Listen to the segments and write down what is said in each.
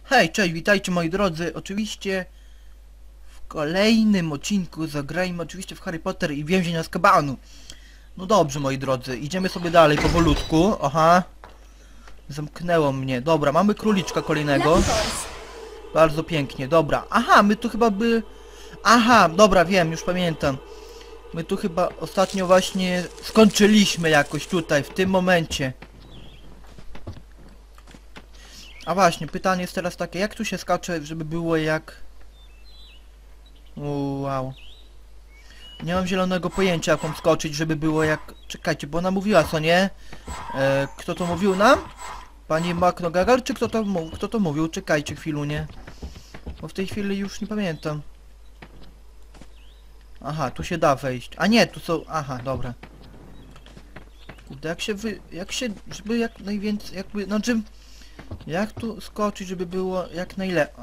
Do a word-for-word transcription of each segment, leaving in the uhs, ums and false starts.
Hej, cześć, witajcie moi drodzy. Oczywiście w kolejnym odcinku zagrajmy oczywiście w Harry Potter i Więzień Azkabanu. No dobrze moi drodzy, idziemy sobie dalej powolutku. Aha. Zamknęło mnie. Dobra, mamy króliczka kolejnego. Bardzo pięknie, dobra. Aha, my tu chyba by... Aha, dobra, wiem, już pamiętam. My tu chyba ostatnio właśnie skończyliśmy jakoś tutaj, w tym momencie. A właśnie, pytanie jest teraz takie, jak tu się skacze, żeby było jak... Wow. Nie mam zielonego pojęcia, jak mam skoczyć, żeby było jak... Czekajcie, bo ona mówiła, co nie? E, kto to mówił nam? Pani McGonagall, czy kto to, kto to mówił? Czekajcie chwilunię. Bo w tej chwili już nie pamiętam. Aha, tu się da wejść. A nie, tu są... Aha, dobra. Kurde, jak się wy... Jak się... Żeby jak najwięcej... Jakby... Znaczy... Jak tu skoczyć, żeby było jak najlepiej?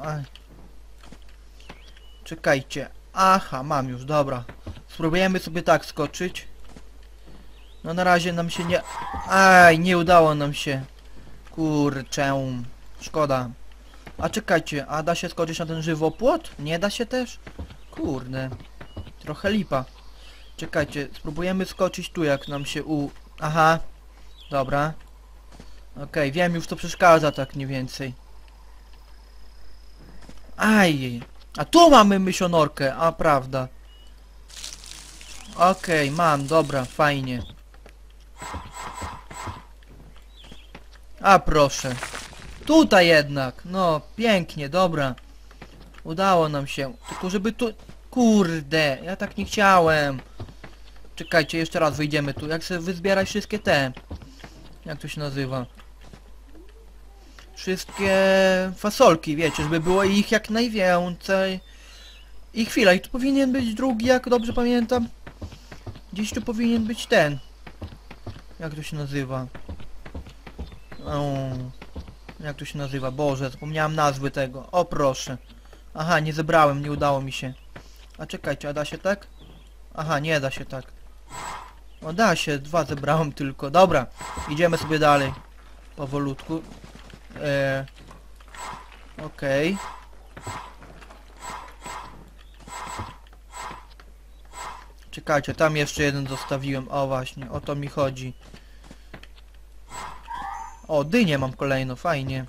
Czekajcie. Aha, mam już, dobra. Spróbujemy sobie tak skoczyć. No na razie nam się nie... Aj, nie udało nam się. Kurczę. Szkoda. A czekajcie, a da się skoczyć na ten żywopłot? Nie da się też? Kurde. Trochę lipa. Czekajcie, spróbujemy skoczyć tu, jak nam się u... Aha. Dobra. Okej, okay, wiem już co przeszkadza tak mniej więcej. Aj, a tu mamy mysionorkę, a prawda. Okej, okay, mam, dobra, fajnie. A proszę. Tutaj jednak, no, pięknie, dobra. Udało nam się, tylko żeby tu... Kurde, ja tak nie chciałem. Czekajcie, jeszcze raz wyjdziemy tu, jak sobie wyzbierać wszystkie te... Jak to się nazywa? Wszystkie fasolki, wiecie, żeby było ich jak najwięcej. I chwila, i tu powinien być drugi, jak dobrze pamiętam. Gdzieś tu powinien być ten. Jak to się nazywa? O, jak to się nazywa? Boże, zapomniałem nazwy tego. O proszę. Aha, nie zebrałem, nie udało mi się. A czekajcie, a da się tak? Aha, nie da się tak. O, da się, dwa zebrałem tylko. Dobra, idziemy sobie dalej. Powolutku. Eee, Okej. Okay. Czekajcie, tam jeszcze jeden zostawiłem. O właśnie, o to mi chodzi. O, dynię mam kolejną, fajnie.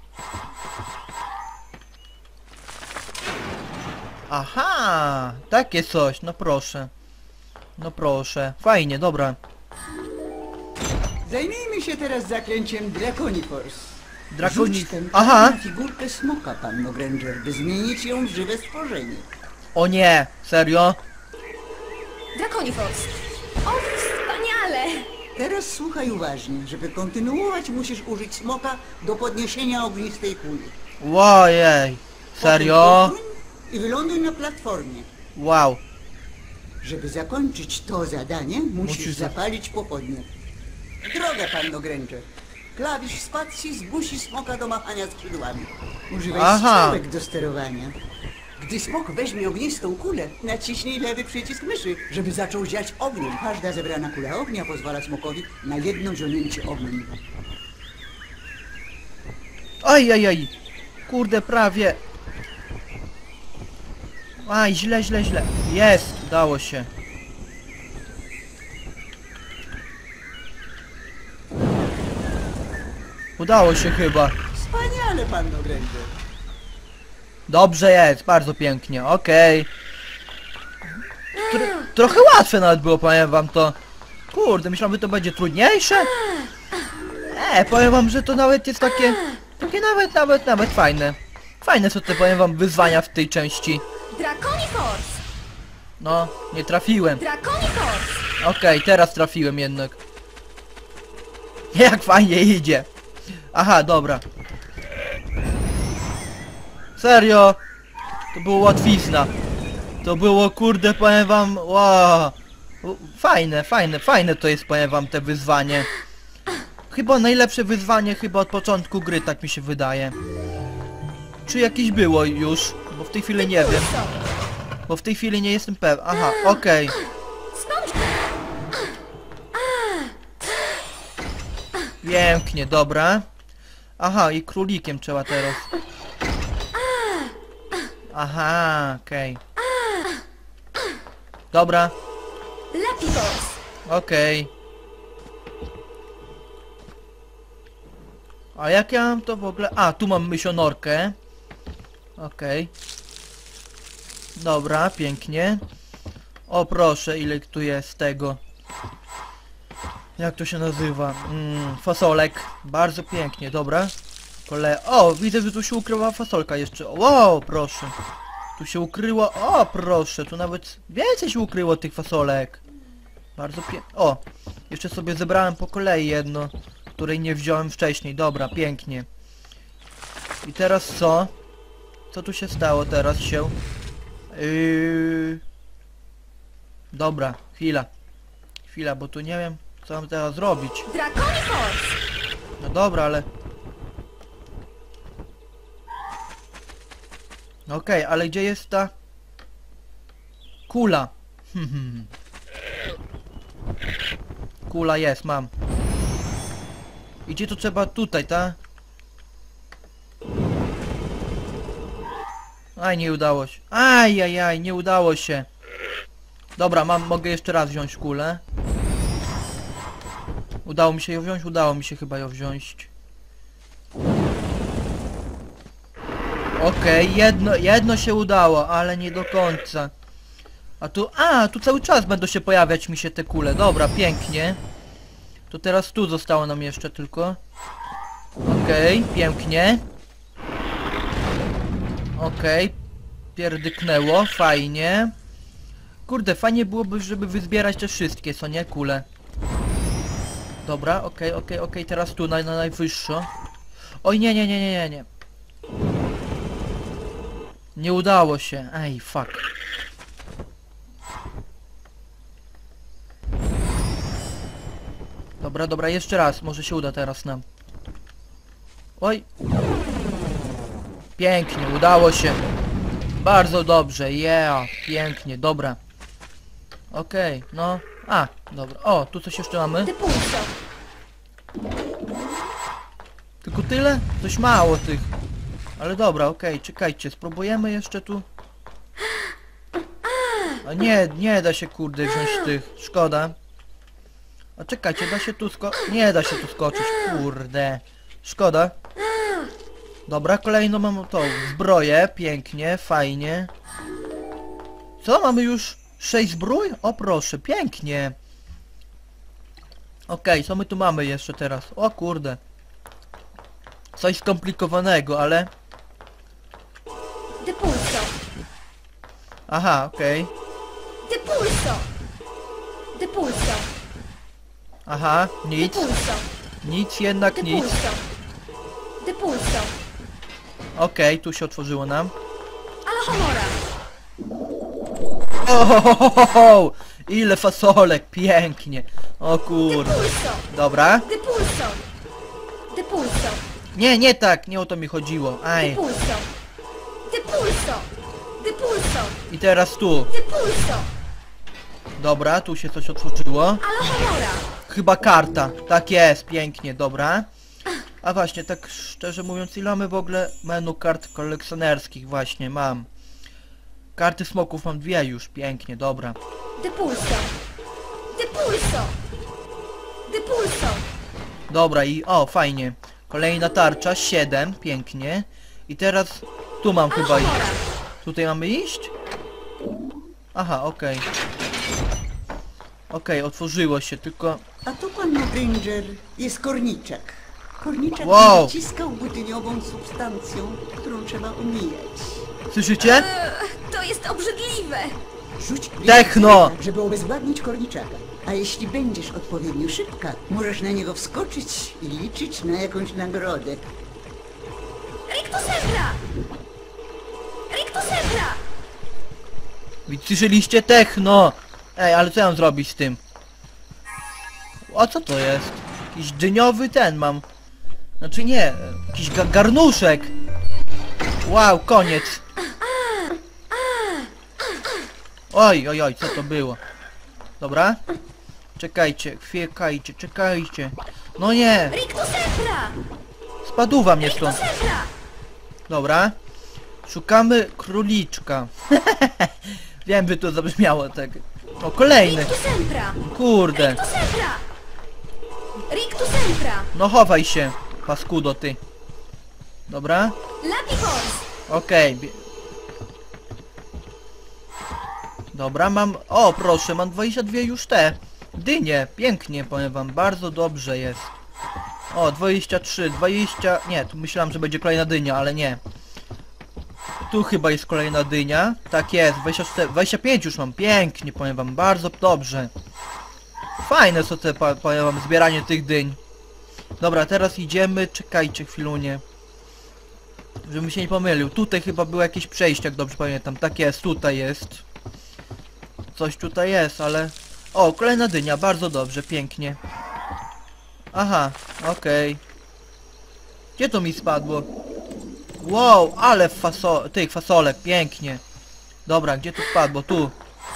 Aha, takie coś, no proszę. No proszę, fajnie, dobra. Zajmijmy się teraz zaklęciem Draconiforce. Draconi... Rzuć tę Aha! czarną figurkę smoka, panno Granger, by zmienić ją w żywe stworzenie. O nie, serio? Draconiforce. O, wspaniale! Teraz słuchaj uważnie. Żeby kontynuować, musisz użyć smoka do podniesienia ognistej kuli. Łojej, serio? Potem odpłyń i wyląduj na platformie. Wow. Żeby zakończyć to zadanie, musisz, Musisz za- zapalić pochodnie. Droga, panno Granger. Klawisz spacji zmusi smoka do machania skrzydłami. Używaj Aha. strzałek do sterowania. Gdy smok weźmie ognistą kulę, naciśnij lewy przycisk myszy, żeby zaczął ziać ogniem. Każda zebrana kula ognia pozwala smokowi na jedno zionięcie ogniem. Aj, aj, aj. Kurde, prawie. Aj, źle, źle, źle. Jest, udało się. Udało się chyba. Wspaniale, panno Granger. Dobrze jest, bardzo pięknie, okej. Tro trochę łatwe nawet było, powiem wam to. Kurde, myślałem, że to będzie trudniejsze. E, powiem wam, że to nawet jest takie... Takie nawet, nawet, nawet fajne. Fajne są te, powiem wam, wyzwania w tej części. Draconiforce! No, nie trafiłem. Draconiforce! Okej, teraz trafiłem jednak. Jak fajnie idzie. Aha, dobra. Serio? To było łatwizna. To było, kurde, powiem wam, wow. Fajne, fajne, fajne to jest, powiem wam, te wyzwanie. Chyba najlepsze wyzwanie chyba od początku gry, tak mi się wydaje. Czy jakieś było już? Bo w tej chwili nie wiem. Bo w tej chwili nie jestem pewien. Aha, okej. Okay. Skąd? Pięknie, dobra. Aha, i królikiem trzeba teraz. Aha, okej. Dobra, Lapifors. okej. A jak ja mam to w ogóle... A, tu mam mysionorkę. Okej. Dobra, pięknie. O proszę, ile tu jest tego. Jak to się nazywa? Mm, fasolek. Bardzo pięknie, dobra. Kole... O, widzę, że tu się ukryła fasolka jeszcze. Wow, proszę. Tu się ukryło... O, proszę, tu nawet więcej się ukryło tych fasolek. Bardzo pięknie. O, jeszcze sobie zebrałem po kolei jedno, której nie wziąłem wcześniej. Dobra, pięknie. I teraz co? Co tu się stało teraz się? Yy... Dobra, chwila. Chwila, bo tu nie wiem, co mam teraz zrobić. Draconifors. No dobra, ale... Okej, ale gdzie jest ta... Kula? Hmm, hmm. Kula jest, mam. I gdzie to trzeba? Tutaj, ta? Aj, nie udało się. Aj, aj, aj, nie udało się. Dobra, mam, mogę jeszcze raz wziąć kulę. Udało mi się ją wziąć? Udało mi się chyba ją wziąć. Okej, okay, jedno, jedno się udało, ale nie do końca. A tu, a, tu cały czas będą się pojawiać mi się te kule. Dobra, pięknie. To teraz tu zostało nam jeszcze tylko. Okej, okay, pięknie. Okej. Okay. Pierdyknęło, fajnie. Kurde, fajnie byłoby, żeby wyzbierać te wszystkie, co nie? Kule. Dobra, okej, okay, okej, okay, okej, okay. Teraz tu, na, na najwyższo. Oj, nie, nie, nie, nie, nie, nie. Nie udało się. Ej, fuck. Dobra, dobra, jeszcze raz. Może się uda teraz nam. Oj. Pięknie, udało się. Bardzo dobrze, yeah, pięknie, dobra. Okej, okay, no. A, dobra. O, tu coś jeszcze mamy. Depulso. Tylko tyle? Coś mało tych. Ale dobra, okej, okay, czekajcie, spróbujemy jeszcze tu. A nie, nie da się kurde wziąć tych, szkoda. A czekajcie, da się tu sko... Nie da się tu skoczyć, kurde. Szkoda. Dobra, kolejną mam tą zbroję, pięknie, fajnie. Co, mamy już sześć zbrój? O proszę, pięknie. Okej, okay, co my tu mamy jeszcze teraz? O kurde. Coś skomplikowanego, ale... Depulso. Aha, okej. Okay. Depulso. Depulso. Aha, nic. Depulso. Nic, jednak nic. Depulso. Depulso. Okej, okay, tu się otworzyło nam. Alohomora. Ohohoho! Ile fasolek, pięknie. O kurde. Depulso. Dobra. Depulso. Depulso. Nie, nie tak, nie o to mi chodziło. Aj. Depulso. Depulso. Depulso. I teraz tu. Depulso. Dobra, tu się coś otworzyło. Alohomora. Chyba karta. Tak jest, pięknie, dobra. A właśnie, tak szczerze mówiąc, ile mamy w ogóle menu kart kolekcjonerskich? Właśnie, mam. Karty smoków mam dwie już, pięknie, dobra. Depulso. Depulso. Depulso. Dobra i o, fajnie. Kolejna tarcza, siedem, pięknie. I teraz tu mam chyba iść. Alohomora. Tutaj mamy iść? Aha, okej. Okay. Okej, okay, otworzyło się, tylko... A tu, panno Granger, jest korniczek. Korniczek Wow. będzie ciskał butyniową substancją, którą trzeba umijać. Słyszycie? Ech, to jest obrzydliwe. Rzuć Techno! tak, żeby obezwładnić korniczaka. A jeśli będziesz odpowiednio szybka, możesz na niego wskoczyć i liczyć na jakąś nagrodę. Rictusebra. Rictusebra. Słyszeliście? Techno! Ej, ale co ja mam zrobić z tym? O, co to jest? Jakiś dyniowy ten mam. Znaczy nie, jakiś ga garnuszek. Wow, koniec. Oj, oj, oj, co to było? Dobra. Czekajcie, chwilkajcie, czekajcie. No nie, Rictusebra. spadła mnie stąd. Rictusebra. Dobra. Szukamy króliczka. Wiem, że to zabrzmiało tak. O, kolejny. Rictus sempra! Kurde. Rictus sempra! Rictus sempra! No chowaj się, paskudo ty. Dobra? Lapihors! Okej. bie- Dobra, mam... O, proszę, mam dwadzieścia dwie już te. Dynie, pięknie, powiem wam, bardzo dobrze jest. O, dwadzieścia trzy, dwadzieścia... Nie, tu myślałem, że będzie kolejna dynia, ale nie. Tu chyba jest kolejna dynia. Tak jest, dwadzieścia cztery, dwadzieścia pięć już mam, pięknie, powiem wam, bardzo dobrze. Fajne są te, pa- powiem wam, zbieranie tych dyń. Dobra, teraz idziemy, czekajcie chwilunię. Żebym się nie pomylił. Tutaj chyba było jakieś przejście, jak dobrze pamiętam. Tak jest, tutaj jest. Coś tutaj jest, ale... O, kolejna dynia, bardzo dobrze, pięknie. Aha, okej. Gdzie to mi spadło? Wow, ale faso... tych fasolek, pięknie. Dobra, gdzie to spadło? Tu.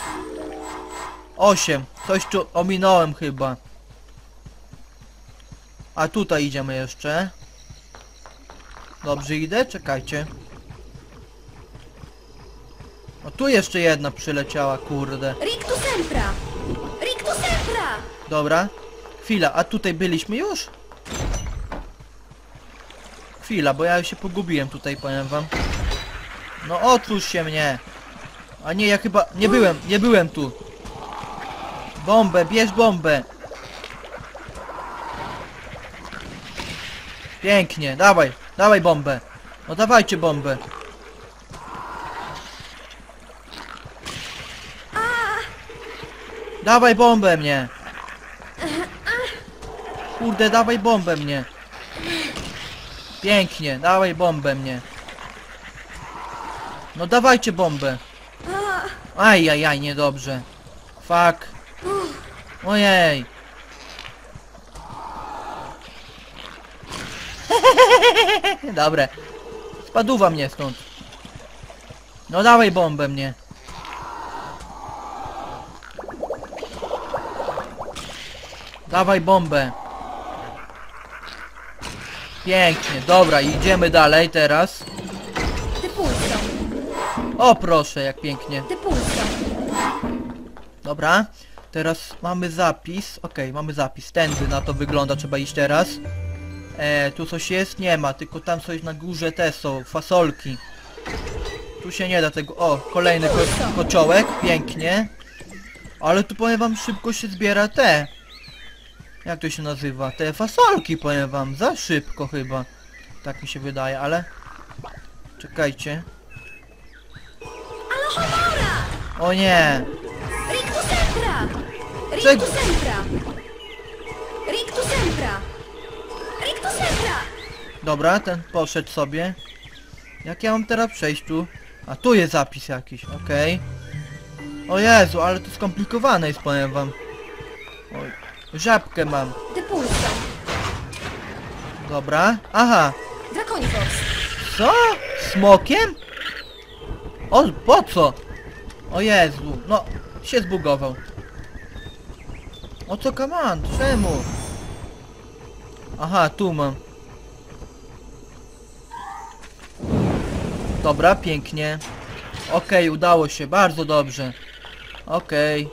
Osiem. Coś tu ominąłem chyba. A tutaj idziemy jeszcze. Dobrze idę? Czekajcie. O, tu jeszcze jedna przyleciała, kurde. Rictus sempra! Rictus sempra! Dobra. Chwila, a tutaj byliśmy już? Chwila, bo ja się pogubiłem tutaj, powiem wam. No otwórz się mnie. A nie, ja chyba... Nie byłem, nie byłem tu. Bombę, bierz bombę. Pięknie, dawaj, dawaj bombę. No dawajcie bombę. Dawaj bombę mnie. Kurde, dawaj bombę mnie. Pięknie, dawaj bombę mnie. No dawajcie bombę. Aj, aj, aj, niedobrze. Fuck. Ojej. Dobre. Spaduwa mnie stąd. No dawaj bombę mnie. Dawaj bombę. Pięknie, dobra, idziemy dalej teraz. Depulso! O proszę, jak pięknie. Depulso! Dobra, teraz mamy zapis. Okej, mamy zapis. Tędy na to wygląda, trzeba iść teraz. E, tu coś jest? Nie ma, tylko tam coś na górze te są, fasolki. Tu się nie da tego... O, kolejny ko kociołek, pięknie. Ale tu powiem wam, szybko się zbiera te... Jak to się nazywa? Te fasolki, powiem wam, za szybko chyba. Tak mi się wydaje, ale... Czekajcie. Alohomora! O nie! Rictus sempra! Czego? Rictus sempra! Rictus sempra! Rictus sempra! Dobra, ten poszedł sobie. Jak ja mam teraz przejść tu? A tu jest zapis jakiś, okej. O Jezu, ale to skomplikowane jest, powiem wam. Oj, żabkę mam. Depulso! Dobra, aha. Draconifors! Co? Smokiem? O, po co? O Jezu, no, się zbugował. O co command? Czemu? Aha, tu mam. Dobra, pięknie. Okej, udało się, bardzo dobrze. Okej.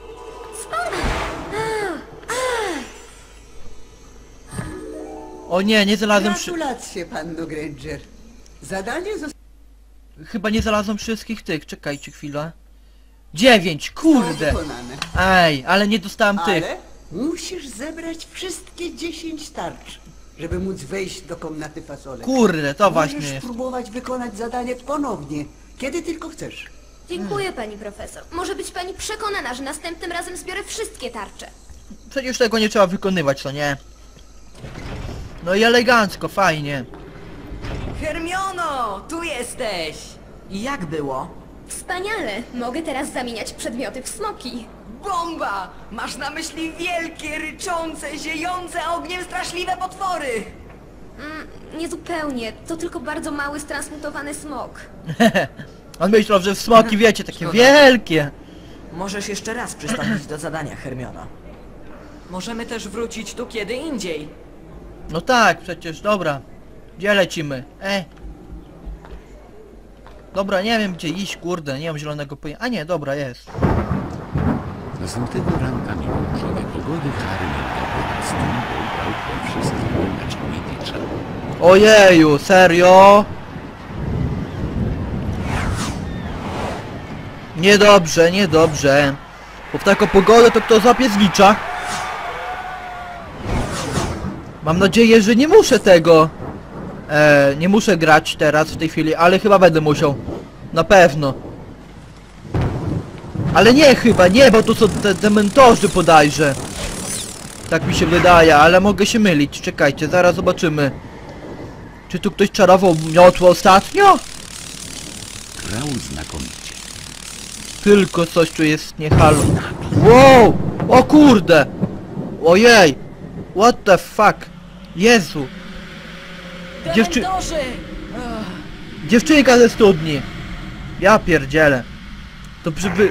O nie, nie znalazłem przy... Gratulacje, panno Granger. Zadanie zostało Chyba nie znalazłem wszystkich tych, czekajcie chwilę. Dziewięć, kurde! wykonane. Ej, ale nie dostałem tych. Ale musisz zebrać wszystkie dziesięć tarcz, żeby móc wejść do komnaty fasolek. Kurde, to właśnie Możesz jest. spróbować wykonać zadanie ponownie, kiedy tylko chcesz. Dziękuję pani profesor. Może być pani przekonana, że następnym razem zbiorę wszystkie tarcze. Przecież tego nie trzeba wykonywać, co nie? No i elegancko, fajnie. Hermiono, tu jesteś! I jak było? Wspaniale! Mogę teraz zamieniać przedmioty w smoki. Bomba! Masz na myśli wielkie, ryczące, ziejące ogniem straszliwe potwory! Mm, niezupełnie. To tylko bardzo mały, stransmutowany smok. On myślał, że w smoki, wiecie, takie Szkoda. wielkie. Możesz jeszcze raz przystąpić do zadania, Hermiono. Możemy też wrócić tu kiedy indziej. No tak, przecież, dobra. Gdzie lecimy? E. Dobra, nie wiem gdzie iść, kurde, nie mam zielonego pojęcia. A nie, dobra, jest. Następnego ranka mimo burzowej pogody Harry miał dobry nastrój, bo grał pierwszy z kilku meczów Quidditcha. Ojeju, serio? Niedobrze, niedobrze. Bo w taką pogodę to kto złapie zlicza? Mam nadzieję, że nie muszę tego. E, nie muszę grać teraz w tej chwili, ale chyba będę musiał. Na pewno. Ale nie chyba, nie, bo to są te dementorzy bodajże. Tak mi się wydaje, ale mogę się mylić. Czekajcie, zaraz zobaczymy. Czy tu ktoś czarował miotło ostatnio? Grał znakomicie. Tylko coś tu jest nie halo. Wow! O kurde! Ojej! What the fuck? Jezu! Dziewczy... Dementorzy! Dziewczynka ze studni! Ja pierdzielę. To przyby...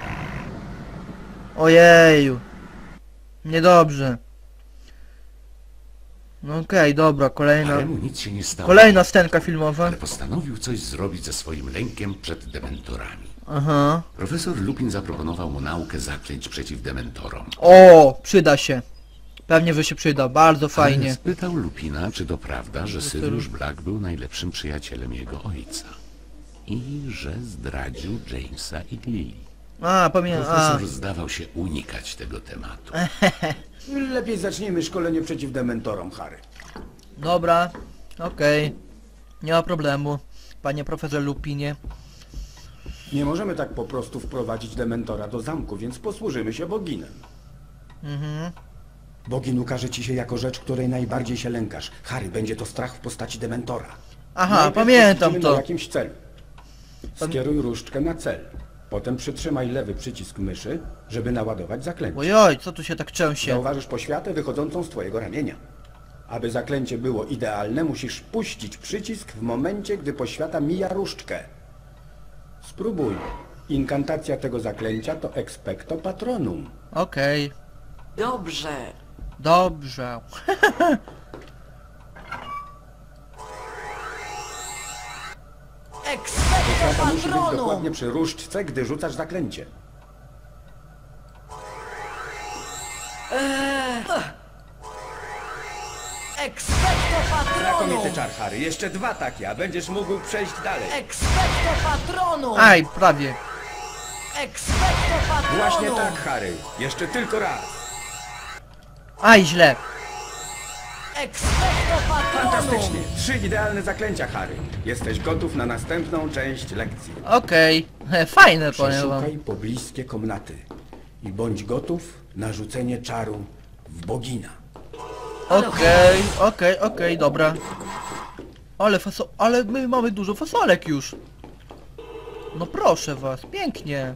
Ojeju. Niedobrze. No okej, dobra, kolejna... Haremu nic się nie stało, Kolejna scenka filmowa. ale postanowił coś zrobić ze swoim lękiem przed dementorami. Aha. Profesor Lupin zaproponował mu naukę zaklęć przeciw dementorom. O, przyda się. Pewnie, że się przyda, bardzo Harry fajnie. spytał Lupina, czy to prawda, że Sirius Black był najlepszym przyjacielem jego ojca. I że zdradził Jamesa i Lily. A, pamiętam, a. Profesor zdawał się unikać tego tematu. Lepiej zacznijmy szkolenie przeciw dementorom, Harry. Dobra, okej. Nie ma problemu, panie profesor Lupinie. Nie możemy tak po prostu wprowadzić dementora do zamku, więc posłużymy się boginem. Mhm. Bogin ukaże ci się jako rzecz, której najbardziej się lękasz. Harry, będzie to strach w postaci dementora. Aha, Najpierw pamiętam posadzimy to. Na jakimś celu. Skieruj różdżkę na cel. Potem przytrzymaj lewy przycisk myszy, żeby naładować zaklęcie. Ojoj, co tu się tak trzęsie? Zauważysz poświatę wychodzącą z twojego ramienia. Aby zaklęcie było idealne, musisz puścić przycisk w momencie, gdy poświata mija różdżkę. Spróbuj. Inkantacja tego zaklęcia to expecto patronum. Okej, Dobrze. dobrze. Expecto Poświata musi być patronum! dokładnie przy różdżce, gdy rzucasz zaklęcie. Expecto patronum! Znakomity czar, Harry. Jeszcze dwa takie, a będziesz mógł przejść dalej. Expecto patronum! Aj, prawie. Expecto patronum! Właśnie tak, Harry. Jeszcze tylko raz. Aj, źle. Expecto patronum! Fantastycznie. Trzy idealne zaklęcia, Harry. Jesteś gotów na następną część lekcji. Okej, okay. Fajne, powiem wam. Przeszukaj pobliskie komnaty i bądź gotów na rzucenie czaru w bogina. Okej, okej, okej, dobra. Ale faso... Ale my mamy dużo fasolek już. No proszę was, pięknie.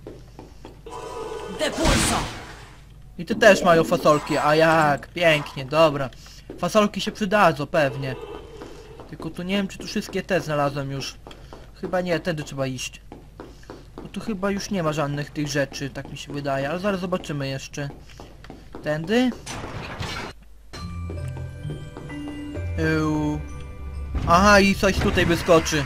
Depulso! I ty też mają fasolki, a jak? Pięknie, dobra. Fasolki się przydadzą, pewnie. Tylko tu nie wiem, czy tu wszystkie te znalazłem już. Chyba nie, tędy trzeba iść. Bo tu chyba już nie ma żadnych tych rzeczy, tak mi się wydaje, ale zaraz zobaczymy jeszcze. Tędy? Euu. Aha, i coś tutaj wyskoczy.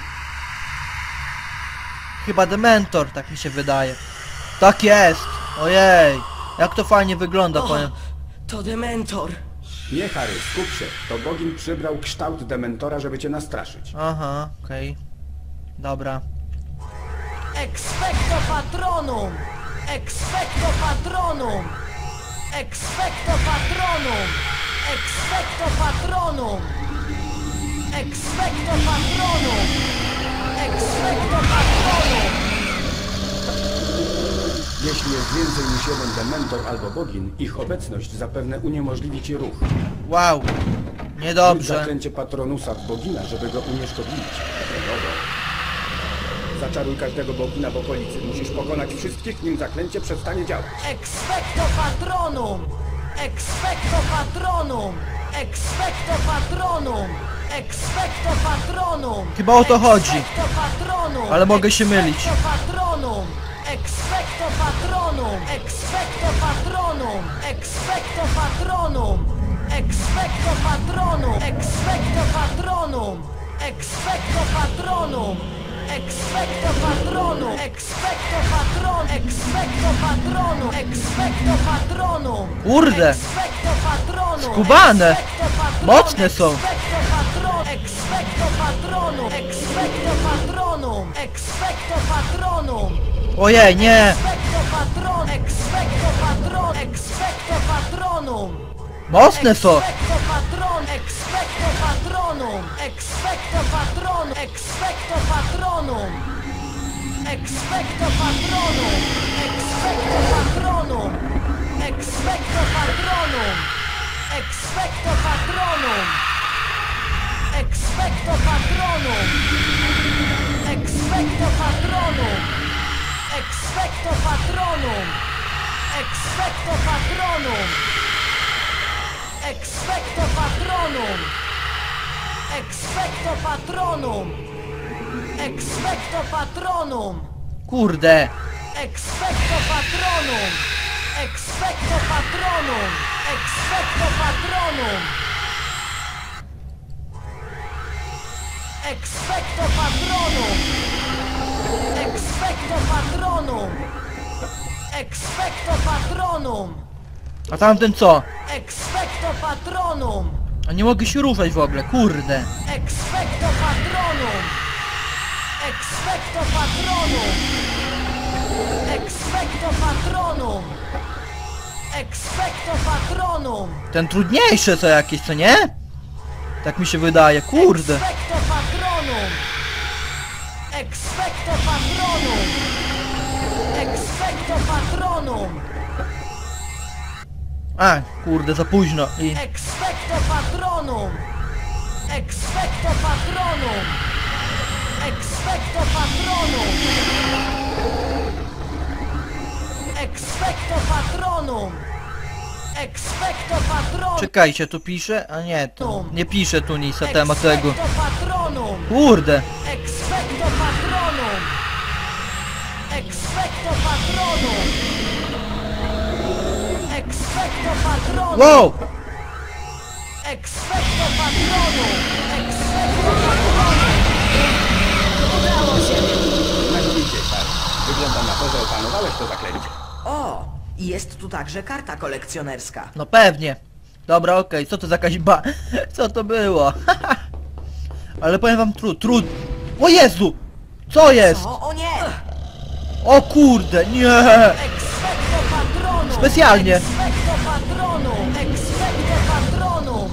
Chyba Dementor, tak mi się wydaje. Tak jest! Ojej! Jak to fajnie wygląda, powiem. To dementor! Nie, Harry, skup się. To bogin przybrał kształt dementora, żeby cię nastraszyć. Aha, okej. Dobra. Expecto patronum! Expecto patronum! Expecto patronum! Expecto patronum! Expecto patronum! Expecto patronum! Jeśli jest więcej niż jeden dementor albo bogin, ich obecność zapewne uniemożliwi ci ruch. Wow. Rzuć Niedobrze. zaklęcie patronusa w bogina, żeby go unieszkodliwić. Zaczaruj każdego bogina w okolicy. Musisz pokonać wszystkich, nim zaklęcie przestanie działać. Expecto patronum! Expecto patronum! Expecto patronum! Expecto patronum! Chyba o to chodzi. Expecto patronum! Ale mogę się mylić. Expecto patronum! Expecto patronum! Expecto patronum! Expecto patronum! Expecto patronum! Expecto patronum! Expecto patronum! Expecto patronum! Expecto patronum! Expecto patronum! Expecto patronum! Kurde! Expecto patronum! Skubane! Expecto patronum! Mocne są! Expecto patronum! Expecto patronum! Expecto patronum! Expecto patronum! Ojej, nie! Expecto patronum! Expecto patronum! Expecto patronum! Mocne są! Expecto patron, expecto patronum, expecto patron, expecto patronum, expecto patronum, expecto patronum, expecto patronum, expecto patronum, expecto patronum, expecto patronum, expecto patronum, expecto patronum. Expecto patronum! Expecto patronum! Expecto patronum! Kurde! Expecto patronum! Expecto patronum! Expecto patronum! Expecto patronum! Expecto patronum! Expecto patronum! A tamten co? Expecto patronum! A nie mogę się ruszać w ogóle, kurde! Expecto patronum! Expecto patronum! Expecto patronum! Expecto patronum! Ten trudniejsze co jakieś, co nie? Tak mi się wydaje, kurde! Expecto patronum! Expecto patronum! Expecto patronum! A, kurde, za późno i... Expecto patronum! Expecto patronum! Expecto patronum! Expecto patronum! Expecto patronum! Czekajcie, tu pisze? A nie, to nie pisze tu nic na temat tego. Expecto patronum! Kurde! Expecto patronum! Expecto patronum! Expecto patronum! Wow! Expecto patronum! Expecto patronum! Udało się! Tak idzie, tak. Wygląda na to, że opanowałeś to zaklęcie. O! I jest tu także karta kolekcjonerska. No pewnie. Dobra, okej, co to za jakaś ba... Co to było? Ale powiem wam trud, trud... O Jezu! Co jest? O, o nie! O kurde, nie! Expecto patronum! Specjalnie. Expecto patronum! Expecto patronum!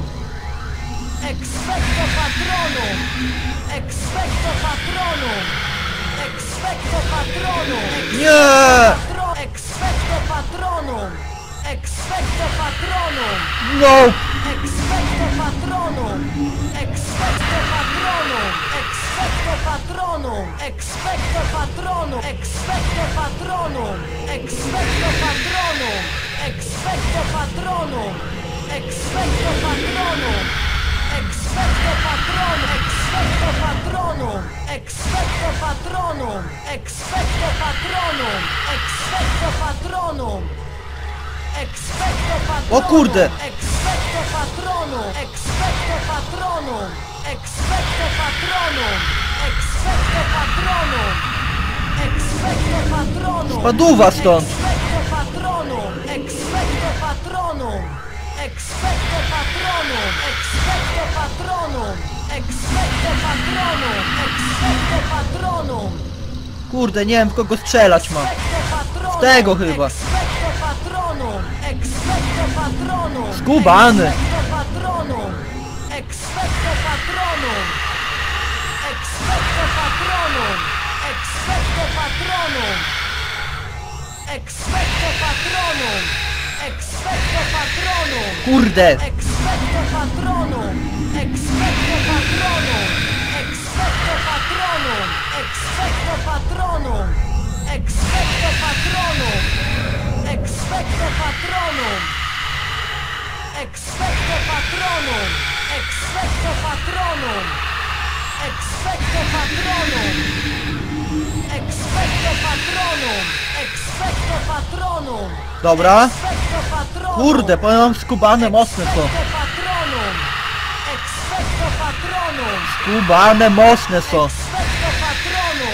Expecto patronum! Expecto patronum! Expecto patronum! Nie! Expecto patronum! Expecto patronum! No! Expecto patronum! Expecto patronum! Expecto patronum! Expecto patronum! Expecto patronum! Expecto patronum! Expecto patronum! Expecto patronum! Expecto patronum! Expecto patronum! Expecto patronum! Expecto patronum! Expecto patronum! Expecto patronum! O kurde! Expecto patronum! Expecto patronum! Expecto patronum! Expecto patronum! Expecto patronum! Spaduwa stąd! Expecto patronum! Expecto patronum! Expecto patronum! Expecto patronum! Expecto patronum! Expecto patronum! Kurde, nie wiem w kogo strzelać mam. W tego chyba. Expecto patronum! Expecto patronum! Skubany! Expecto patronum! Expecto patronum! Expecto patronum! Expecto patronum! Expecto patronum! Expecto patronum! Kurde! Expecto patronum! Expecto patronum! Expecto patronum! Expecto patronum! Expecto patronum! Expecto patronum! Expecto patronum! Expecto patronum! Expecto patronum! Expecto patronum! Expecto patronum! Dobra. Expecto patronum! Kurde, powiem wam skubane mocne są. Expecto patronum! Expecto patronum! Skubane mocne są. Expecto patronum!